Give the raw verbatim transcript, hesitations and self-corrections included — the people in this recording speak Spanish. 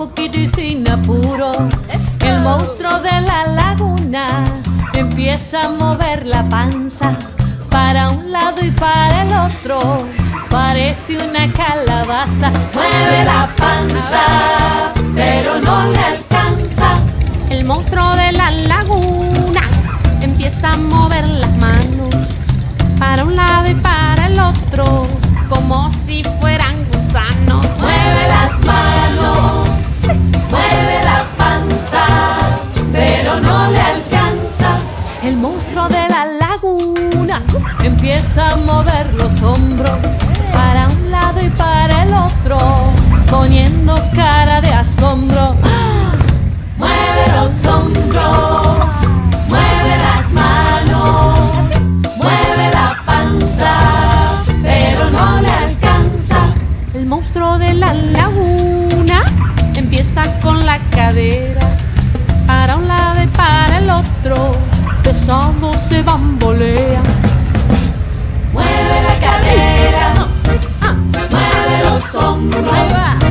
poquito y sin apuro. El monstruo de la laguna empieza a mover la panza para un lado y para el otro. Parece una calabaza. Mueve la panza, pero no le alcanza. El monstruo de la laguna empieza a mover las manos para un lado y para el otro, como si fueran gusanos. Mueve las manos, mueve la panza, pero no le alcanza. El monstruo de la laguna empieza a mover los hombros para un lado y para el otro, poniendo cara de asombro. ¡Ah! Mueve los hombros, mueve las manos, mueve la panza, pero no le alcanza. El monstruo de la laguna empieza con la cadera para un lado y para el otro, pesado se bambolea. Mueve la cadera, mueve los hombros,